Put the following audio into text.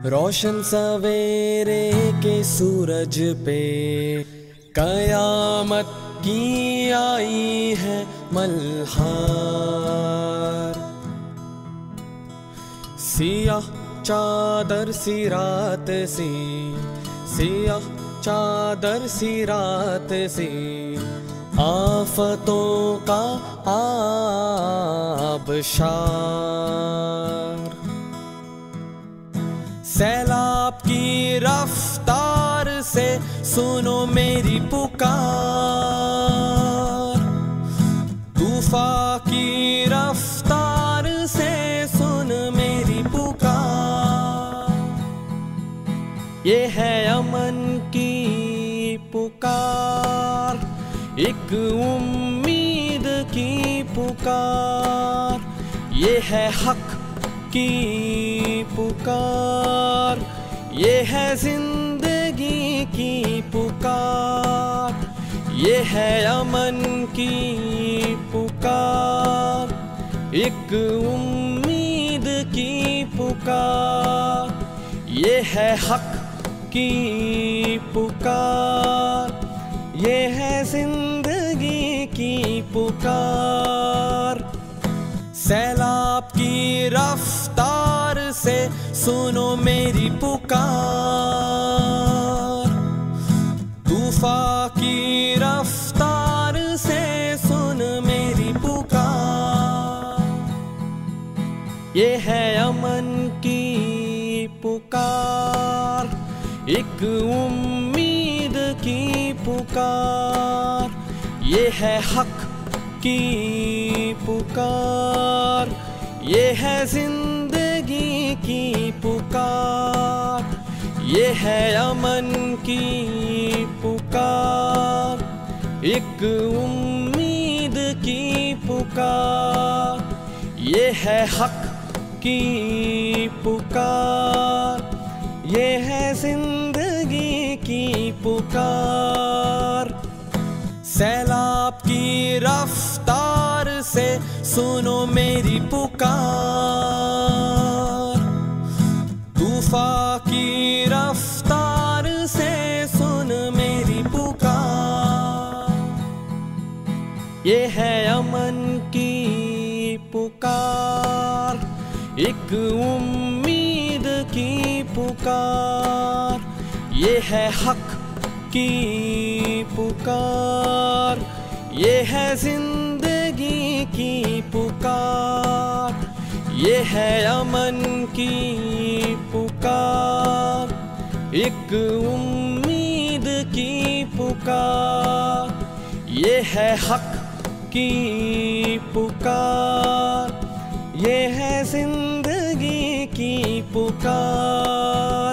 रोशन सवेरे के सूरज पे कयामत की आई है मल्हार। सियाह चादर सी रात सी, सियाह चादर सी रात सी, आफतों का आबशार। सैलाब की रफ्तार से सुनो मेरी पुकार, तूफान की रफ्तार से सुन मेरी पुकार। ये है अमन की पुकार, एक उम्मीद की पुकार। ये है हक की पुकार, ये है जिंदगी की पुकार। ये है अमन की पुकार, एक उम्मीद की पुकार। ये है हक की पुकार, ये है जिंदगी की पुकार। सैलाब की रफ्तार से सुनो मेरी पुकार, तूफान की रफ्तार से सुन मेरी पुकार। ये है अमन की पुकार, एक उम्मीद की पुकार। ये है हक की पुकार, ये है जिंदगी की पुकार। ये है अमन की पुकार, एक उम्मीद की पुकार। ये है हक की पुकार, ये है जिंदगी की पुकार। ये है अमन की पुकार, एक उम्मीद की पुकार। ये है हक की पुकार, ये है हक की पुकार। ये है जिंदगी की पुकार। ये है अमन की पुकार, ये है जिंदगी की पुकार। ये है हक की पुकार, ये है जिंदगी की पुकार। ये है अमन की पुकार, ये है जिंदगी की पुकार। ये है हक की पुकार, ये है जिंदगी सैलाब की रफ्तार से सुनो मेरी पुकार, तूफान की रफ्तार से सुन मेरी पुकार। ये है अमन की पुकार, एक उम्मीद की पुकार। ये है हक की पुकार, ये है जिंदगी की पुकार। ये है अमन की पुकार, एक उम्मीद की पुकार। ये है हक की पुकार, ये है जिंदगी की पुकार।